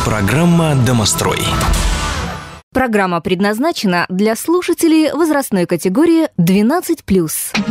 Программа «Домострой». Программа предназначена для слушателей возрастной категории 12+.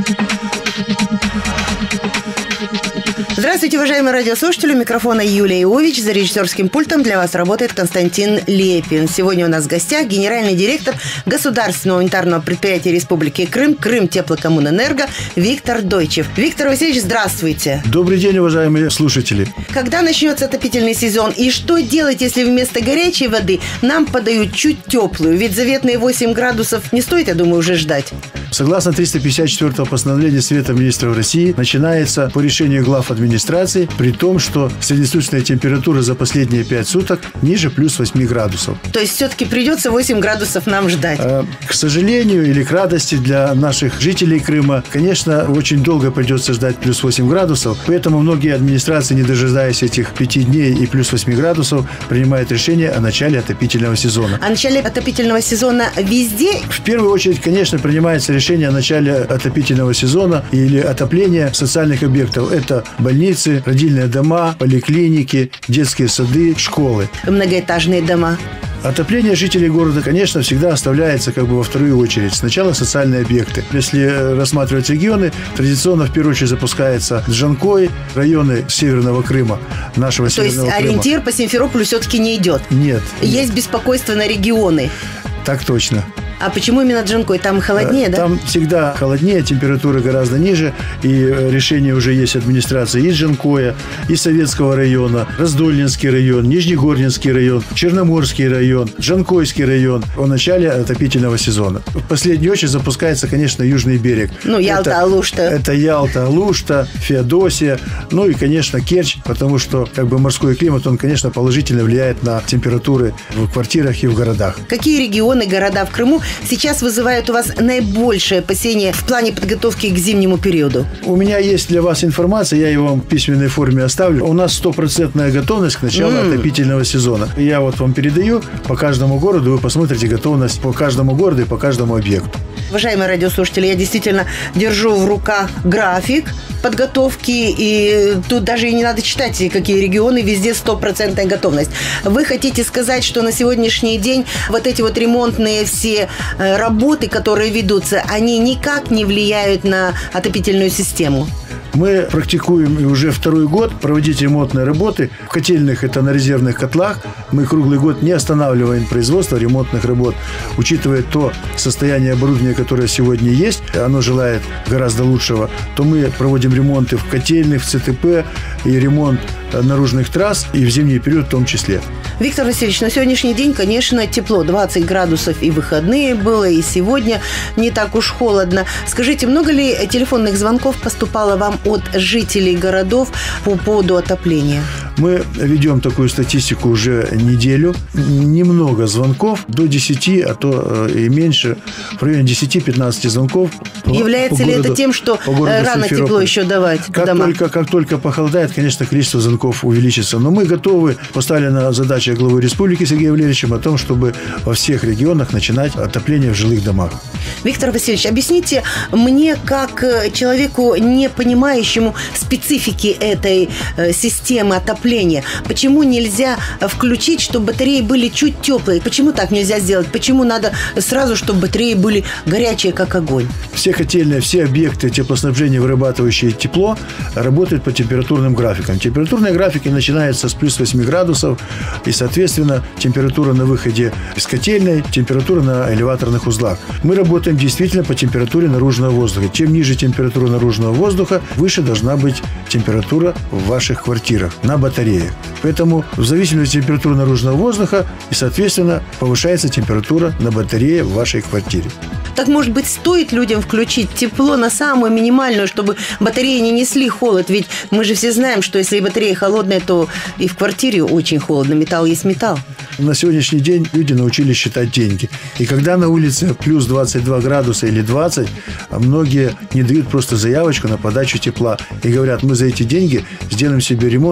Здравствуйте, уважаемые радиослушатели. У микрофона Юлия Иович. За режиссерским пультом для вас работает Константин Лепин. Сегодня у нас в гостях генеральный директор Государственного унитарного предприятия Республики Крым «Крымтеплокоммунэнерго» Виктор Дойчев. Виктор Васильевич, здравствуйте. Добрый день, уважаемые слушатели. Когда начнется отопительный сезон? И что делать, если вместо горячей воды нам подают чуть теплую? Ведь заветные 8 градусов не стоит, я думаю, уже ждать. Согласно 354-го постановления Совета министров России, начинается по решению глав администрации, при том, что среднесуточная температура за последние 5 суток ниже плюс 8 градусов. То есть все-таки придется 8 градусов нам ждать? К сожалению или к радости для наших жителей Крыма, конечно, очень долго придется ждать плюс 8 градусов, поэтому многие администрации, не дожидаясь этих 5 дней и плюс 8 градусов, принимают решение о начале отопительного сезона. О начале отопительного сезона везде? В первую очередь, конечно, принимается решение о начале отопительного сезона или отопления социальных объектов. Это больницы, родильные дома, поликлиники, детские сады, школы. Многоэтажные дома. Отопление жителей города, конечно, всегда оставляется во вторую очередь. Сначала социальные объекты. Если рассматривать регионы, традиционно в первую очередь запускается Джанкой, районы Северного Крыма, нашего Северного Крыма. То есть ориентир по Симферополю все-таки не идет? Нет. Есть беспокойство на регионы? Так точно. А почему именно Джанкой? Там холоднее, да? Там всегда холоднее, температура гораздо ниже. И решение уже есть администрации и Джанкоя, и Советского района, Раздольнинский район, Нижнегорнинский район, Черноморский район, Джанкойский район о начале отопительного сезона. В последнюю очередь запускается, конечно, Южный берег. Ялта, Алушта. Это Ялта, Алушта, Феодосия, и, конечно, Керчь, потому что морской климат, он, конечно, положительно влияет на температуры в квартирах и в городах. Какие регионы, города в Крыму сейчас вызывают у вас наибольшее опасение в плане подготовки к зимнему периоду? У меня есть для вас информация, я ее вам в письменной форме оставлю. У нас 100% готовность к началу отопительного сезона. Я вам передаю по каждому городу, вы посмотрите готовность по каждому городу и по каждому объекту. Уважаемые радиослушатели, я действительно держу в руках график подготовки, и тут даже и не надо читать, какие регионы, везде 100% готовность. Вы хотите сказать, что на сегодняшний день вот эти ремонтные все работы, которые ведутся, они никак не влияют на отопительную систему? Мы практикуем и уже второй год проводить ремонтные работы. В котельных, это на резервных котлах. Мы круглый год не останавливаем производство ремонтных работ. Учитывая то состояние оборудования, которое сегодня есть, оно желает гораздо лучшего, то мы проводим ремонты в котельных, в ЦТП и ремонт наружных трасс, и в зимний период в том числе. Виктор Васильевич, на сегодняшний день, конечно, тепло, 20 градусов и выходные было, и сегодня не так уж холодно. Скажите, много ли телефонных звонков поступало вам от жителей городов по поводу отопления? Мы ведем такую статистику уже неделю. Немного звонков, до 10, а то и меньше, в районе 10-15 звонков. Является ли это тем, что рано тепло еще давать? Как только похолодает, конечно, количество звонков увеличится. Но мы готовы, поставлена задача главы республики Сергеем Валерьевичем о том, чтобы во всех регионах начинать отопление в жилых домах. Виктор Васильевич, объясните мне, как человеку, не понимающему специфики этой системы отопления, почему нельзя включить, чтобы батареи были чуть теплые? Почему так нельзя сделать? Почему надо сразу, чтобы батареи были горячие, как огонь? Все котельные, все объекты теплоснабжения, вырабатывающие тепло, работают по температурным графикам. Температурные графики начинаются с плюс 8 градусов, и, соответственно, температура на выходе из котельной, температура на элеваторных узлах. Мы работаем действительно по температуре наружного воздуха. Чем ниже температура наружного воздуха, выше должна быть температура в ваших квартирах, на батареях. Поэтому в зависимости от температуры наружного воздуха и, соответственно, повышается температура на батарее в вашей квартире. Так, может быть, стоит людям включить тепло на самую минимальную, чтобы батареи не несли холод? Ведь мы же все знаем, что если батарея холодная, то и в квартире очень холодно. Металл есть металл. На сегодняшний день люди научились считать деньги. И когда на улице плюс 22 градуса или 20, многие не дают просто заявочку на подачу тепла. И говорят, мы за эти деньги сделаем себе ремонт в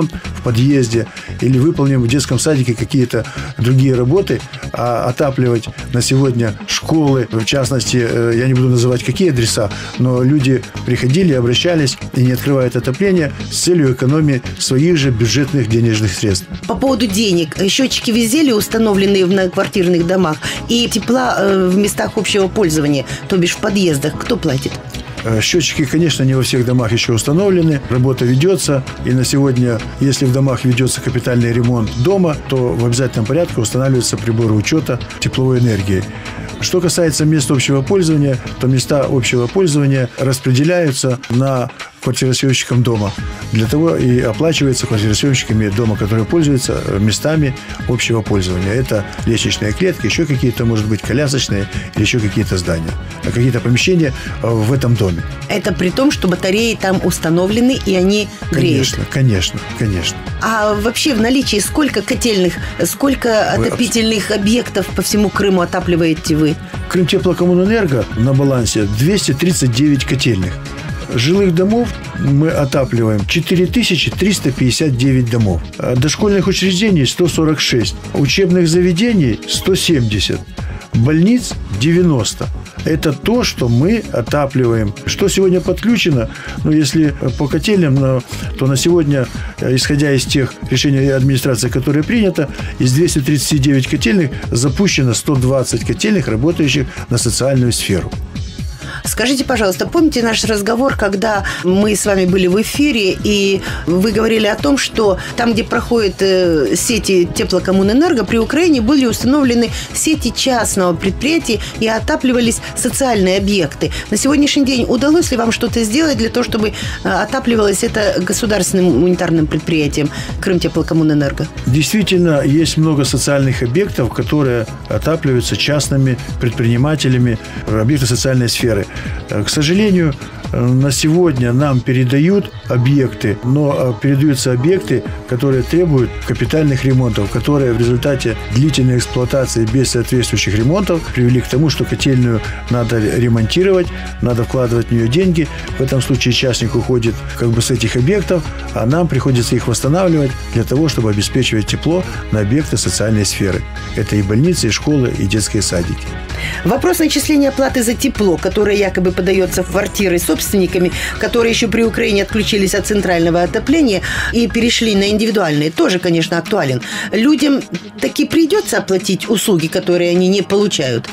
подъезде или выполним в детском садике какие-то другие работы, а отапливать на сегодня школы, в частности, я не буду называть какие адреса, но люди приходили, обращались и не открывают отопление с целью экономии своих же бюджетных денежных средств. По поводу денег. Счетчики везде ли установлены в многоквартирных домах? И тепла в местах общего пользования, то бишь в подъездах, кто платит? Счетчики, конечно, не во всех домах еще установлены. Работа ведется. И на сегодня, если в домах ведется капитальный ремонт дома, то в обязательном порядке устанавливаются приборы учета тепловой энергии. Что касается мест общего пользования, то места общего пользования распределяются на квартиросъемщикам дома. Для того и оплачивается квартиросъемщиками дома, которые пользуются местами общего пользования. Это лестничные клетки, еще какие-то, может быть, колясочные или еще какие-то здания, какие-то помещения в этом доме. Это при том, что батареи там установлены и они греют? Конечно. А вообще в наличии сколько котельных, сколько отопительных объектов по всему Крыму отапливаете вы? Крымтеплокоммунэнерго на балансе 239 котельных. Жилых домов мы отапливаем 4359 домов. Дошкольных учреждений 146. Учебных заведений 170. Больниц 90. Это то, что мы отапливаем. Что сегодня подключено? Если по котельным, то на сегодня, исходя из тех решений администрации, которые принято, из 239 котельных запущено 120 котельных, работающих на социальную сферу. Скажите, пожалуйста, помните наш разговор, когда мы с вами были в эфире, и вы говорили о том, что там, где проходят сети теплокоммунэнерго, при Украине были установлены сети частного предприятия и отапливались социальные объекты. На сегодняшний день удалось ли вам что-то сделать для того, чтобы отапливалось это государственным унитарным предприятием Крымтеплокоммунэнерго? Действительно, есть много социальных объектов, которые отапливаются частными предпринимателями, объекты социальной сферы. К сожалению, на сегодня нам передают объекты, но передаются объекты, которые требуют капитальных ремонтов, которые в результате длительной эксплуатации без соответствующих ремонтов привели к тому, что котельную надо ремонтировать, надо вкладывать в нее деньги. В этом случае частник уходит с этих объектов, а нам приходится их восстанавливать для того, чтобы обеспечивать тепло на объекты социальной сферы. Это и больницы, и школы, и детские садики. Вопрос начисления оплаты за тепло, которое якобы подается в квартиры собственниками, которые еще при Украине отключились от центрального отопления и перешли на индивидуальные, тоже, конечно, актуален. Людям таки придется оплатить услуги, которые они не получают?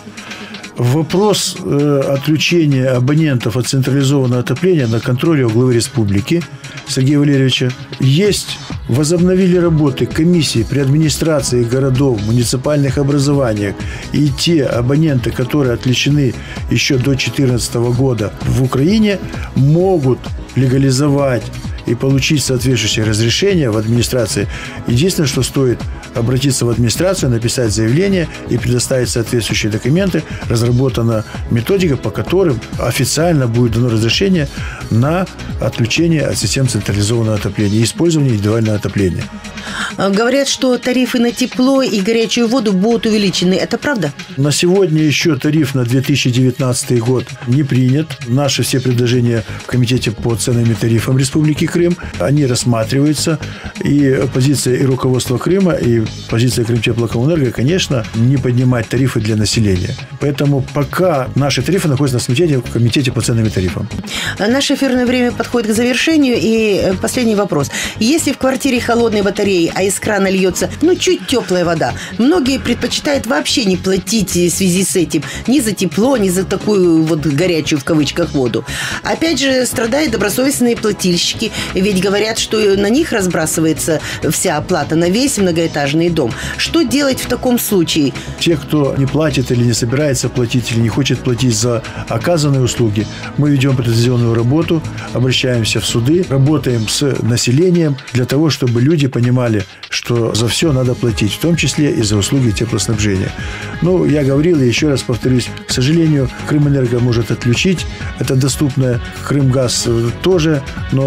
Вопрос отключения абонентов от централизованного отопления на контроле у главы республики Сергея Валерьевича. Возобновили работы комиссии при администрации городов, муниципальных образованиях. И те абоненты, которые отключены еще до 2014 года в Украине, могут легализовать и получить соответствующее разрешение в администрации. Единственное, что стоит обратиться в администрацию, написать заявление и предоставить соответствующие документы. Разработана методика, по которым официально будет дано разрешение на отключение от систем централизованного отопления и использование индивидуального отопления. Говорят, что тарифы на тепло и горячую воду будут увеличены. Это правда? На сегодня еще тариф на 2019 год не принят. Наши все предложения в Комитете по ценам и тарифам Республики Крым, они рассматриваются. И позиция и руководства Крыма, и позиция Крымтеплокоммунэнерго, конечно, не поднимать тарифы для населения. Поэтому пока наши тарифы находятся на рассмотрении в Комитете по ценам и тарифам. Наше эфирное время подходит к завершению. И последний вопрос. Если в квартире холодные батареи, а из крана льется, чуть теплая вода, многие предпочитают вообще не платить в связи с этим ни за тепло, ни за такую горячую в кавычках воду. Опять же, страдают добросовестные плательщики, ведь говорят, что на них разбрасывается вся оплата на весь многоэтажный дом. Что делать в таком случае? Те, кто не платит или не собирается платить, или не хочет платить за оказанные услуги, мы ведем претензионную работу, обращаемся в суды, работаем с населением для того, чтобы люди понимали, что за все надо платить, в том числе и за услуги теплоснабжения. Я говорил и еще раз повторюсь, к сожалению, Крымэнерго может отключить, это доступно, Крымгаз тоже, но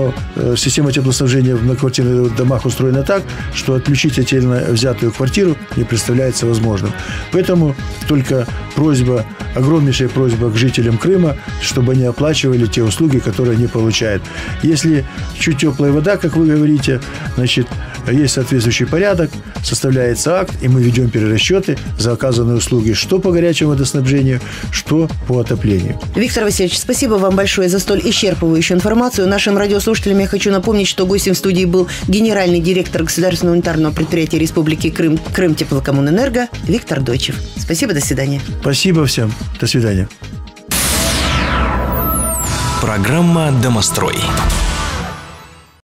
система теплоснабжения в многоквартирных домах устроена так, что отключить отдельно взятую квартиру не представляется возможным. Поэтому только просьба, огромнейшая просьба к жителям Крыма, чтобы они оплачивали те услуги, которые они получают. Если чуть теплая вода, как вы говорите, значит, есть соответствующий порядок, составляется акт, и мы ведем перерасчеты за оказанные услуги, что по горячему водоснабжению, что по отоплению. Виктор Васильевич, спасибо вам большое за столь исчерпывающую информацию. Нашим радиослушателям я хочу напомнить, что гостем в студии был генеральный директор Государственного унитарного предприятия Республики Крым Крымтеплокоммунэнерго Виктор Дойчев. Спасибо, до свидания. Спасибо всем. До свидания. Программа «Домострой».